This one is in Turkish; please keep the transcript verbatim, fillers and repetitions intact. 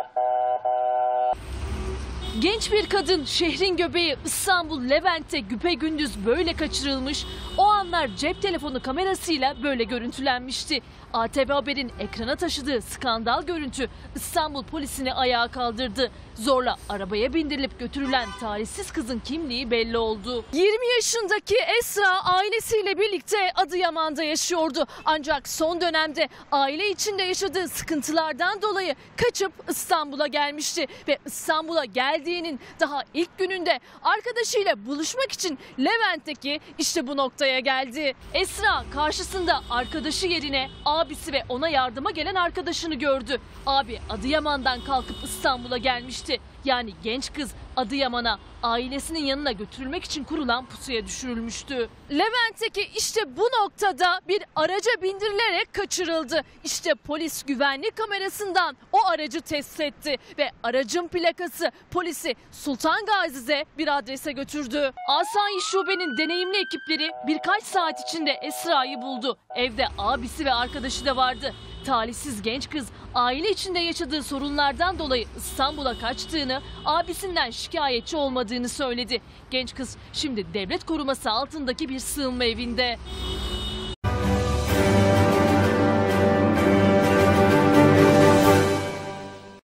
Genç bir kadın şehrin göbeği İstanbul Levent'te güpegündüz böyle kaçırılmış. O anlar cep telefonu kamerasıyla böyle görüntülenmişti. A T V Haber'in ekrana taşıdığı skandal görüntü İstanbul polisini ayağa kaldırdı. Zorla arabaya bindirilip götürülen talihsiz kızın kimliği belli oldu. yirmi yaşındaki Esra ailesiyle birlikte Adıyaman'da yaşıyordu. Ancak son dönemde aile içinde yaşadığı sıkıntılardan dolayı kaçıp İstanbul'a gelmişti. Ve İstanbul'a geldiğinin daha ilk gününde arkadaşıyla buluşmak için Levent'teki işte bu noktaya geldi. Esra karşısında arkadaşı yerine abisi ve ona yardıma gelen arkadaşını gördü. Abi Adıyaman'dan kalkıp İstanbul'a gelmişti. Yani genç kız Adıyaman'a ailesinin yanına götürülmek için kurulan pusuya düşürülmüştü. Levent'teki işte bu noktada bir araca bindirilerek kaçırıldı. İşte polis güvenlik kamerasından o aracı tespit etti ve aracın plakası polisi Sultan Gazi'de bir adrese götürdü. Asayiş Şube'nin deneyimli ekipleri birkaç saat içinde Esra'yı buldu. Evde abisi ve arkadaşı da vardı. Talihsiz genç kız aile içinde yaşadığı sorunlardan dolayı İstanbul'a kaçtığını, abisinden şikayetçi olmadığını söyledi. Genç kız şimdi devlet koruması altındaki bir sığınma evinde.